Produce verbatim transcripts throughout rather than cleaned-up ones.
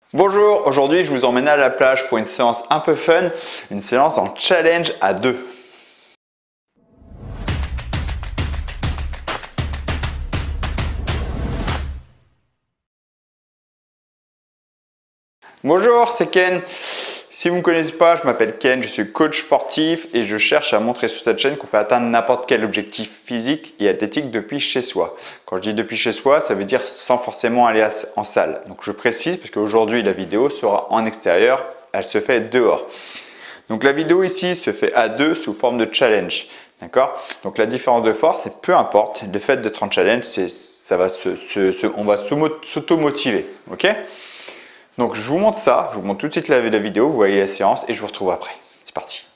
Bonjour, aujourd'hui je vous emmène à la plage pour une séance un peu fun, une séance en challenge à deux. Bonjour, c'est Ken. Si vous ne me connaissez pas, je m'appelle Ken, je suis coach sportif et je cherche à montrer sur cette chaîne qu'on peut atteindre n'importe quel objectif physique et athlétique depuis chez soi. Quand je dis depuis chez soi, ça veut dire sans forcément aller en salle. Donc je précise parce qu'aujourd'hui la vidéo sera en extérieur, elle se fait dehors. Donc la vidéo ici se fait à deux sous forme de challenge. D'accord? Donc la différence de force, c'est peu importe, le fait d'être en challenge, c'est ça va se, se, se, on va s'auto-motiver. Ok? Donc je vous montre ça, je vous montre tout de suite la, la vidéo, vous voyez la séance et je vous retrouve après. C'est parti.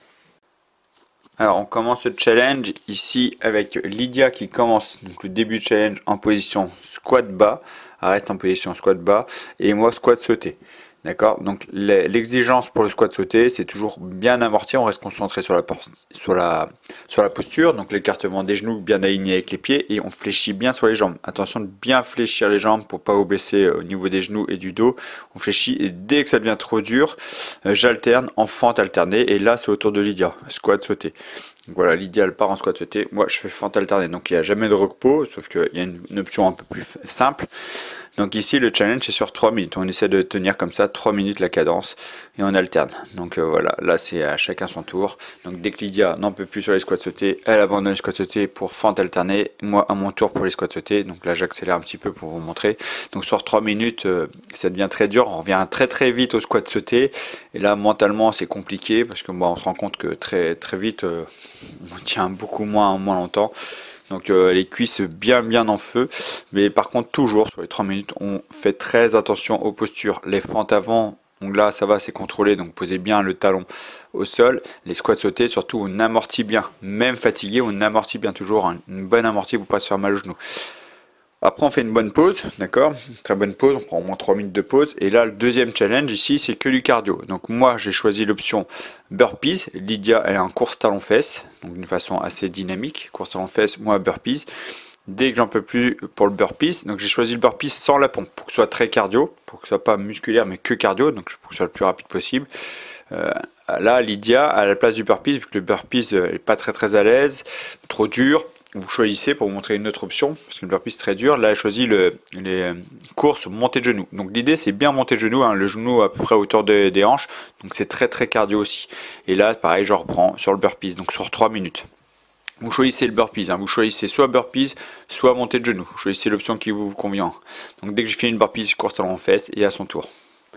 Alors on commence le challenge ici avec Lydia qui commence donc le début du challenge en position squat bas, elle reste en position squat bas et moi squat sauté. D'accord? Donc l'exigence pour le squat sauté, c'est toujours bien amorti, on reste concentré sur la, sur la, sur la posture, donc l'écartement des genoux bien aligné avec les pieds et on fléchit bien sur les jambes. Attention de bien fléchir les jambes pour pas vous blesser au niveau des genoux et du dos. On fléchit et dès que ça devient trop dur, euh, j'alterne en fente alternée et là c'est au tour de Lydia, squat sauté. Donc voilà, Lydia elle part en squat sauté, moi je fais fente alternée, donc il n'y a jamais de repos, sauf qu'il y a une, une option un peu plus simple. Donc ici le challenge c'est sur trois minutes, on essaie de tenir comme ça trois minutes la cadence et on alterne. Donc euh, voilà, là c'est à chacun son tour. Donc dès que Lydia n'en peut plus sur les squats sautés, elle abandonne les squats sautés pour fente alternée, moi à mon tour pour les squats sautés. Donc là j'accélère un petit peu pour vous montrer. Donc sur trois minutes euh, ça devient très dur, on revient très très vite au squat sauté et là mentalement c'est compliqué parce que bon, on se rend compte que très très vite euh, on tient beaucoup moins moins longtemps. Donc euh, les cuisses bien bien en feu, mais par contre toujours sur les trois minutes on fait très attention aux postures. Les fentes avant, donc là ça va, c'est contrôlé, donc posez bien le talon au sol. Les squats sautés surtout on amortit bien, même fatigué on amortit bien toujours, hein, une bonne amortie pour pas se faire mal aux genoux. Après on fait une bonne pause, d'accord, très bonne pause, on prend au moins trois minutes de pause. Et là le deuxième challenge ici c'est que du cardio. Donc moi j'ai choisi l'option burpees, Lydia elle est en course talon-fesses, donc d'une façon assez dynamique, course talon-fesses, moi burpees. Dès que j'en peux plus pour le burpees, donc j'ai choisi le burpees sans la pompe, pour que ce soit très cardio, pour que ce soit pas musculaire mais que cardio, donc pour que ce soit le plus rapide possible. Euh, là Lydia à la place du burpees, vu que le burpees n'est pas très très à l'aise, trop dur, vous choisissez pour vous montrer une autre option, parce que le burpee c'est très dur. Là, elle choisit le, les courses montée de genoux. Donc l'idée c'est bien monter de genoux, hein, le genou à peu près à hauteur des, des hanches. Donc c'est très très cardio aussi. Et là, pareil, je reprends sur le burpees, donc sur trois minutes. Vous choisissez le burpees, hein, vous choisissez soit burpees, soit montée de genoux. Vous choisissez l'option qui vous, vous convient. Donc dès que j'ai fini une burpees, course talon fesses et à son tour.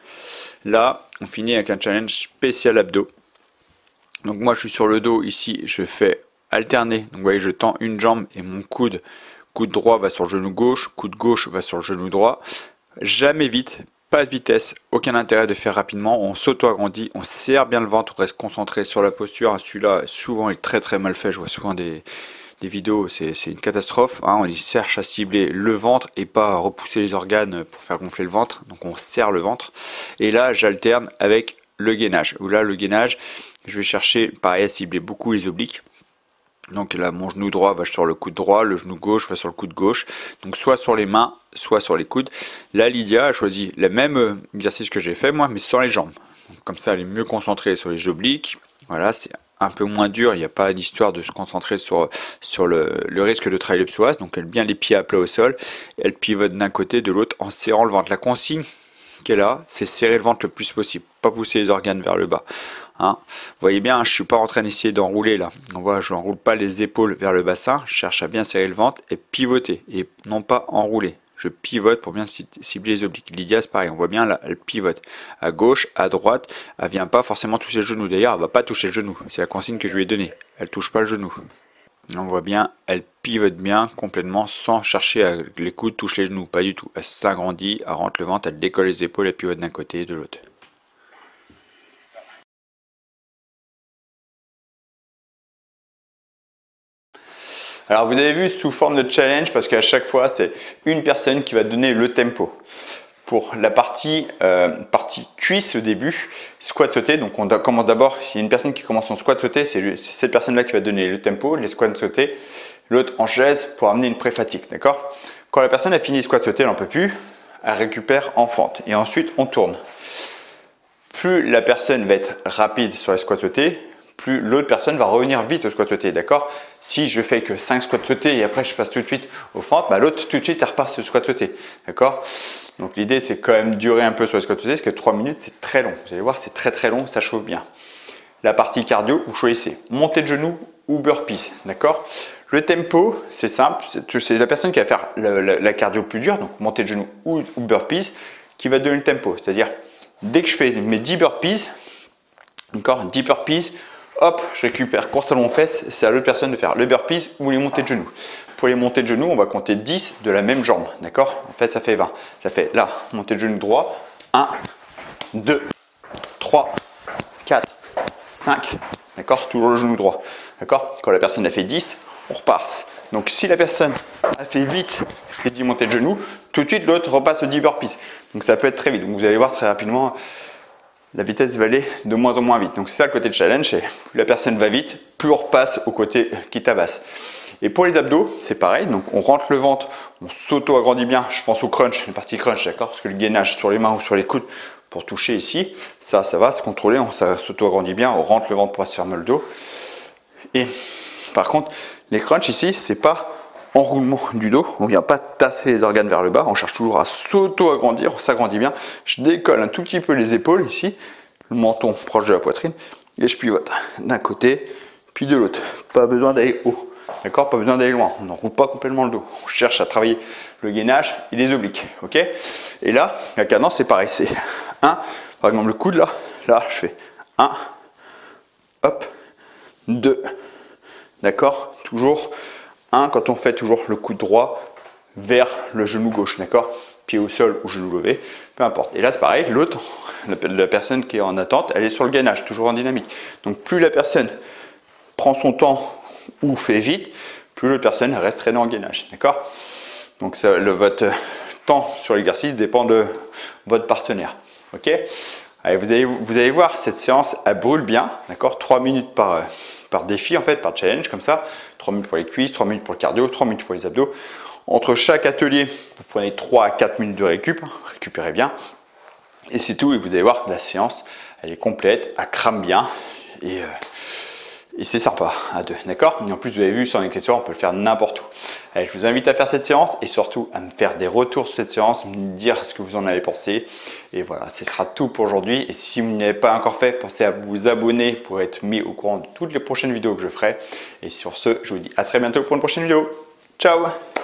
Là, on finit avec un challenge spécial abdos. Donc moi je suis sur le dos ici, je fais alterner, donc vous voyez je tends une jambe et mon coude, coude droit va sur le genou gauche, coude gauche va sur le genou droit, jamais vite, pas de vitesse, aucun intérêt de faire rapidement, on s'auto-agrandit, on serre bien le ventre, on reste concentré sur la posture, celui-là souvent il est très très mal fait, je vois souvent des, des vidéos, c'est une catastrophe, hein. On cherche à cibler le ventre et pas à repousser les organes pour faire gonfler le ventre, donc on serre le ventre, et là j'alterne avec le gainage, où là le gainage, je vais chercher pareil à cibler beaucoup les obliques. Donc là mon genou droit va sur le coude droit, le genou gauche va sur le coude gauche, donc soit sur les mains, soit sur les coudes. Là Lydia a choisi le même exercice que j'ai fait moi, mais sans les jambes. Donc, comme ça elle est mieux concentrée sur les obliques, voilà, c'est un peu moins dur, il n'y a pas d'histoire de se concentrer sur, sur le, le risque de trahir le psoas. Donc elle bien les pieds à plat au sol, elle pivote d'un côté de l'autre en serrant le ventre. La consigne qu'elle a, c'est serrer le ventre le plus possible, pas pousser les organes vers le bas. Hein. Vous voyez bien, hein, je ne suis pas en train d'essayer d'enrouler là. On voit, je n'enroule pas les épaules vers le bassin, je cherche à bien serrer le ventre et pivoter, et non pas enrouler. Je pivote pour bien cibler les obliques. Lydia c'est pareil, on voit bien là, elle pivote. À gauche, à droite, elle ne vient pas forcément toucher le genou. D'ailleurs, elle ne va pas toucher le genou, c'est la consigne que je lui ai donnée. Elle ne touche pas le genou. On voit bien, elle pivote bien complètement sans chercher à les coudes touchent les genoux, pas du tout. Elle s'agrandit, elle rentre le ventre, elle décolle les épaules, elle pivote d'un côté et de l'autre. Alors vous avez vu sous forme de challenge parce qu'à chaque fois c'est une personne qui va donner le tempo. Pour la partie, euh, partie cuisse au début, squat sauté, donc on commence d'abord, il y a une personne qui commence en squat sauté, c'est cette personne-là qui va donner le tempo, les squats sautés, l'autre en chaise pour amener une pré-fatigue, d'accord? Quand la personne a fini le squat sauté, elle n'en peut plus, elle récupère en fente et ensuite on tourne. plus la personne va être rapide sur les squats sautés, plus l'autre personne va revenir vite au squat sauté, d'accord? Si je fais que cinq squats sautés et après je passe tout de suite au fente, bah, l'autre tout de suite elle repart sur le squat sauté, d'accord? Donc l'idée c'est quand même durer un peu sur le squat sauté parce que trois minutes c'est très long, vous allez voir c'est très très long, ça chauffe bien. La partie cardio, vous choisissez montée de genoux ou burpees, d'accord? Le tempo, c'est simple, c'est la personne qui va faire la, la, la cardio plus dure, donc montée de genoux ou, ou burpees, qui va donner le tempo, c'est-à-dire dès que je fais mes dix burpees, d'accord, dix burpees, hop, je récupère constamment mon fesse, c'est à l'autre personne de faire le burpees ou les montées de genoux. Pour les montées de genoux, on va compter dix de la même jambe, d'accord? En fait, ça fait vingt. Ça fait là, montée de genou droit, un, deux, trois, quatre, cinq, d'accord? Toujours le genou droit, d'accord? Quand la personne a fait dix, on repasse. Donc, si la personne a fait vite les dix montées de genoux, tout de suite, l'autre repasse aux dix burpees. Donc, ça peut être très vite. Donc, vous allez voir très rapidement, la vitesse va aller de moins en moins vite. Donc c'est ça le côté de challenge, c'est plus la personne va vite, plus on repasse au côté qui tabasse. Et pour les abdos, c'est pareil, donc on rentre le ventre, on s'auto-agrandit bien, je pense au crunch, les parties crunch, d'accord? Parce que le gainage sur les mains ou sur les coudes, pour toucher ici, ça, ça va se contrôler, on s'auto-agrandit bien, on rentre le ventre pour se fermer le dos. Et par contre, les crunchs ici, c'est pas enroulement du dos, on ne vient pas tasser les organes vers le bas, on cherche toujours à s'auto-agrandir, on s'agrandit bien. Je décolle un tout petit peu les épaules ici, le menton proche de la poitrine, et je pivote d'un côté, puis de l'autre. Pas besoin d'aller haut, d'accord? Pas besoin d'aller loin, on n'enroule pas complètement le dos. On cherche à travailler le gainage et les obliques, ok? Et là, la cadence c'est pareil, c'est un, par exemple le coude là, là je fais un, hop, deux, d'accord? Toujours un quand on fait toujours le coude droit vers le genou gauche, d'accord? Pied au sol ou genou levé, peu importe. Et là c'est pareil, l'autre, la, la personne qui est en attente, elle est sur le gainage, toujours en dynamique. Donc plus la personne prend son temps ou fait vite, plus l'autre personne reste traînée en gainage, d'accord? Donc ça, le, votre temps sur l'exercice dépend de votre partenaire, ok? Allez, vous, allez, vous allez voir, cette séance, elle brûle bien, d'accord? trois minutes par, par défi, en fait, par challenge, comme ça. trois minutes pour les cuisses, trois minutes pour le cardio, trois minutes pour les abdos. Entre chaque atelier, vous prenez trois à quatre minutes de récup, récupérez bien. Et c'est tout, et vous allez voir que la séance, elle est complète, elle crame bien, et, euh, et c'est sympa à deux, d'accord? Et en plus, vous avez vu, sans accessoire, on peut le faire n'importe où. Allez, je vous invite à faire cette séance, et surtout à me faire des retours sur cette séance, me dire ce que vous en avez pensé. Et voilà, ce sera tout pour aujourd'hui. Et si vous ne l'avez pas encore fait, pensez à vous abonner pour être mis au courant de toutes les prochaines vidéos que je ferai. Et sur ce, je vous dis à très bientôt pour une prochaine vidéo. Ciao!